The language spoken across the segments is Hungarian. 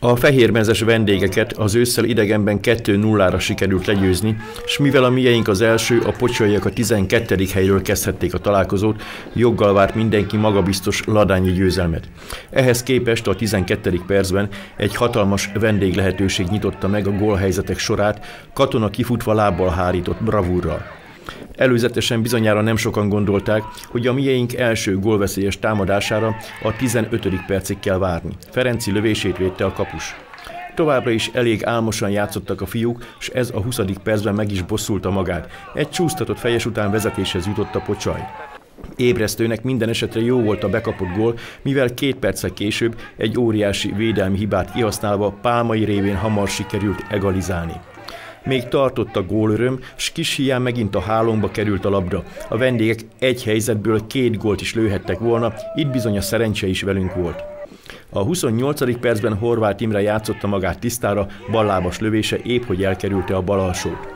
A fehérmezes vendégeket az ősszel idegenben 2-0-ra sikerült legyőzni, s mivel a mieink az első, a pocsolyaiak a 12. helyről kezdhették a találkozót, joggal várt mindenki magabiztos ladányi győzelmet. Ehhez képest a 12. percben egy hatalmas vendéglehetőség nyitotta meg a gólhelyzetek sorát, Katona kifutva lábbal hárított bravúrral. Előzetesen bizonyára nem sokan gondolták, hogy a mieink első gólveszélyes támadására a 15. percig kell várni. Ferenci lövését védte a kapus. Továbbra is elég álmosan játszottak a fiúk, s ez a 20. percben meg is bosszulta magát. Egy csúsztatott fejes után vezetéshez jutott a Pocsaj. Ébresztőnek minden esetre jó volt a bekapott gól, mivel 2 perccel később egy óriási védelmi hibát kihasználva Pálmai révén hamar sikerült egalizálni. Még tartott a gólöröm, s kis híján megint a hálónkba került a labda. A vendégek egy helyzetből 2 gólt is lőhettek volna, itt bizony a szerencse is velünk volt. A 28. percben Horváth Imre játszotta magát tisztára, ballábas lövése épp hogy elkerülte a bal alsót.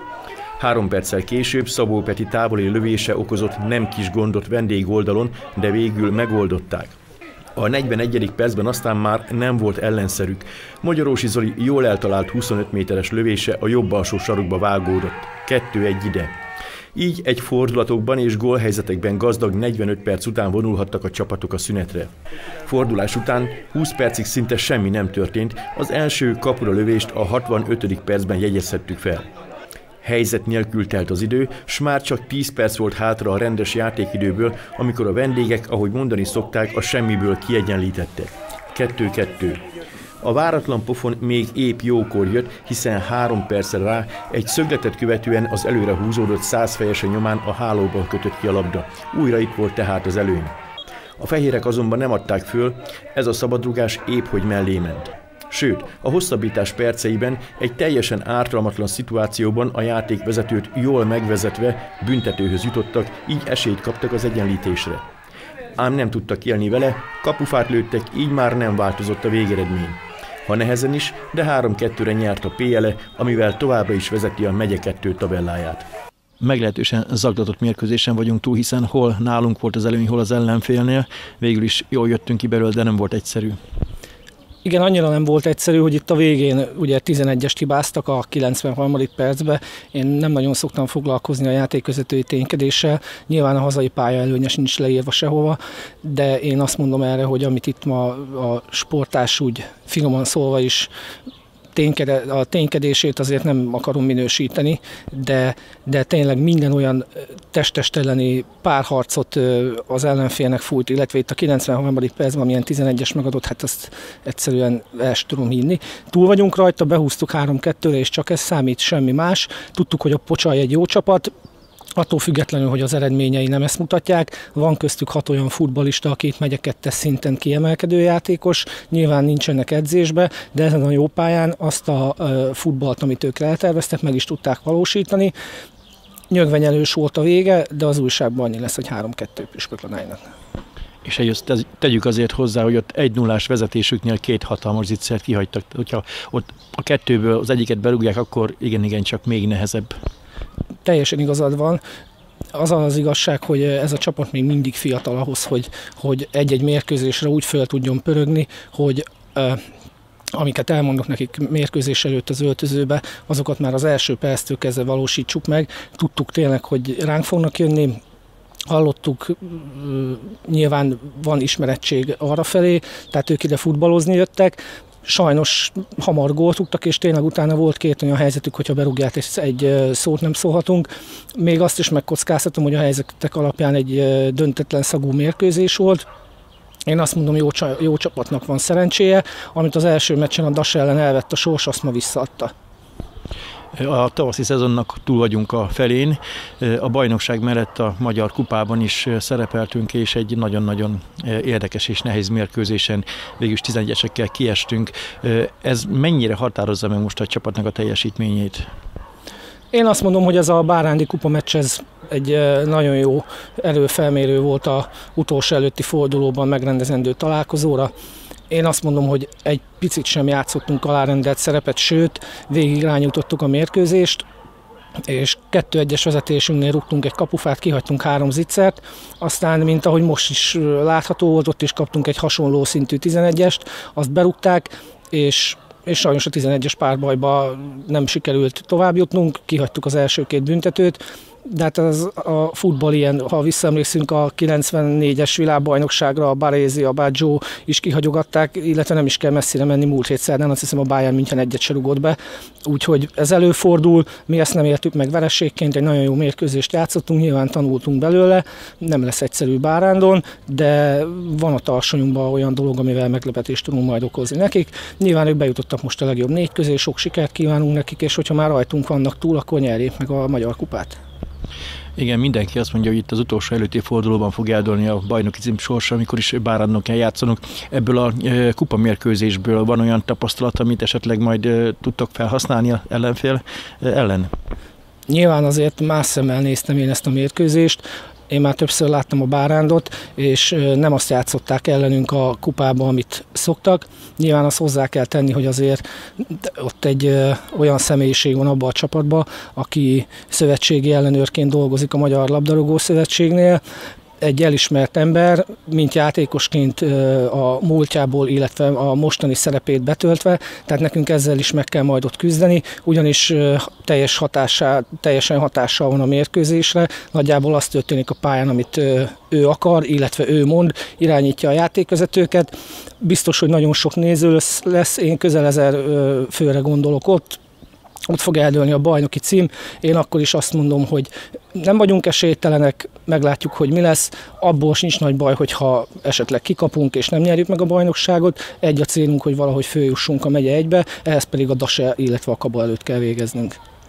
3 perccel később Szabó Peti távoli lövése okozott nem kis gondot vendégoldalon, de végül megoldották. A 41. percben aztán már nem volt ellenszerük. Magyarósi Zoli jól eltalált 25 méteres lövése a jobb alsó sarokba vágódott. 2-1 ide. Így egy fordulatokban és gólhelyzetekben gazdag 45 perc után vonulhattak a csapatok a szünetre. Fordulás után 20 percig szinte semmi nem történt, az első kapura lövést a 65. percben jegyezhettük fel. Helyzet nélkül telt az idő, s már csak 10 perc volt hátra a rendes játékidőből, amikor a vendégek, ahogy mondani szokták, a semmiből kiegyenlítettek. 2-2. A váratlan pofon még épp jókor jött, hiszen 3 percre rá egy szögletet követően az előre húzódott 100 fejese nyomán a hálóban kötött ki a labda. Újra itt volt tehát az előny. A fehérek azonban nem adták föl, ez a szabadrugás épp hogy mellé ment. Sőt, a hosszabbítás perceiben egy teljesen ártalmatlan szituációban a játékvezetőt jól megvezetve büntetőhöz jutottak, így esélyt kaptak az egyenlítésre. Ám nem tudtak élni vele, kapufát lőttek, így már nem változott a végeredmény. Ha nehezen is, de 3-2-re nyert a PLE, amivel továbbra is vezeti a megye 2 tabelláját. Meglehetősen zaglatott mérkőzésen vagyunk túl, hiszen hol nálunk volt az előny, hol az ellenfélnél. Végül is jól jöttünk ki belőle, de nem volt egyszerű. Igen, annyira nem volt egyszerű, hogy itt a végén ugye 11-est hibáztak a 93. percben. Én nem nagyon szoktam foglalkozni a játékvezetői ténykedéssel. Nyilván a hazai pálya előnyes nincs leírva sehova, de én azt mondom erre, hogy amit itt ma a sportárs úgy finoman szólva is a ténykedését azért nem akarom minősíteni, de tényleg minden olyan test-test elleni párharcot az ellenfélnek fújt, illetve itt a 93. percben, amilyen 11-es megadott, hát azt egyszerűen el sem tudom hinni. Túl vagyunk rajta, behúztuk 3-2-re, és csak ez számít, semmi más. Tudtuk, hogy a Pocsaj egy jó csapat, attól függetlenül, hogy az eredményei nem ezt mutatják. Van köztük 6 olyan futballista, aki itt megye 2-es szinten kiemelkedő játékos, nyilván nincsenek edzésbe, de ezen a jó pályán azt a futballt, amit ők elterveztek, meg is tudták valósítani. Nyögvenyelős volt a vége, de az újságban annyi lesz, hogy 3-2 Püspökladájnak. És ezt tegyük azért hozzá, hogy ott 1-0-ás vezetésüknél 2 hatalmas zicsert kihagytak. Hogyha ott a 2-ből az egyiket berúgják, akkor igen, csak még nehezebb. Teljesen igazad van. Az az igazság, hogy ez a csapat még mindig fiatal ahhoz, hogy egy-egy mérkőzésre úgy fel tudjon pörögni, hogy amiket elmondok nekik mérkőzés előtt az öltözőbe, azokat már az első perctől kezdve valósítsuk meg. Tudtuk tényleg, hogy ránk fognak jönni, hallottuk, nyilván van ismerettség arrafelé, tehát ők ide futballozni jöttek. Sajnos hamar gólt rúgtak, és tényleg utána volt 2 olyan helyzetük, hogyha berúgják, és egy szót nem szólhatunk. Még azt is megkockáztatom, hogy a helyzetek alapján egy döntetlen szagú mérkőzés volt. Én azt mondom, jó csapatnak van szerencséje, amit az első meccsen a DAS ellen elvett a sors, azt ma visszaadta. A tavaszi szezonnak túl vagyunk a felén. A bajnokság mellett a Magyar Kupában is szerepeltünk, és egy nagyon-nagyon érdekes és nehéz mérkőzésen végülis 11-esekkel kiestünk. Ez mennyire határozza meg most a csapatnak a teljesítményét? Én azt mondom, hogy ez a Bárándi Kupa meccs ez egy nagyon jó előfelmérő volt az utolsó előtti fordulóban megrendezendő találkozóra. Én azt mondom, hogy egy picit sem játszottunk alárendelt szerepet, sőt, végig irányítottuk a mérkőzést, és 2-1-es vezetésünknél rúgtunk egy kapufát, kihagytunk 3 zicsert, aztán, mint ahogy most is látható volt, ott is kaptunk egy hasonló szintű 11-est, azt berúgták, és és sajnos a 11-es párbajba nem sikerült továbbjutnunk, kihagytuk az első 2 büntetőt, de hát a futball ilyen, ha visszaemlékszünk a 94-es világbajnokságra, a Baresi, a Baggio is kihagyogatták, illetve nem is kell messzire menni, múlt hét szerdán, azt hiszem a Bayern München 1-et se rugott be, úgyhogy ez előfordul, mi ezt nem értük meg vereségként, egy nagyon jó mérkőzést játszottunk, nyilván tanultunk belőle, nem lesz egyszerű Bárándon, de van a tarsonyunkban olyan dolog, amivel meglepetést tudunk majd okozni nekik. Nyilván ők bejutottak most a legjobb 4 közé, sok sikert kívánunk nekik, és hogyha már rajtunk vannak túl, akkor nyerjék meg a magyar kupát. Igen, mindenki azt mondja, hogy itt az utolsó előtti fordulóban fog eldőlni a bajnoki cím sorsa, amikor is Bárandon kell játszanunk. Ebből a kupamérkőzésből van olyan tapasztalat, amit esetleg majd tudtok felhasználni az ellenfél ellen? Nyilván azért más szemmel néztem én ezt a mérkőzést. Én már többször láttam a Bárándot, és nem azt játszották ellenünk a kupában, amit szoktak. Nyilván azt hozzá kell tenni, hogy azért ott egy olyan személyiség van abban a csapatban, aki szövetségi ellenőrként dolgozik a Magyar Labdarúgó Szövetségnél. Egy elismert ember, mint játékosként a múltjából, illetve a mostani szerepét betöltve, tehát nekünk ezzel is meg kell majd ott küzdeni, ugyanis teljesen hatással van a mérkőzésre, nagyjából azt történik a pályán, amit ő akar, illetve ő mond, irányítja a játékvezetőket. Biztos, hogy nagyon sok néző lesz, én közel 1000 főre gondolok ott fog eldőlni a bajnoki cím. Én akkor is azt mondom, hogy nem vagyunk esélytelenek, meglátjuk, hogy mi lesz. Abból sincs nagy baj, hogyha esetleg kikapunk és nem nyerjük meg a bajnokságot. Egy a célunk, hogy valahogy följussunk a megye 1-be, ehhez pedig a DASE, illetve a Kaba előtt kell végeznünk.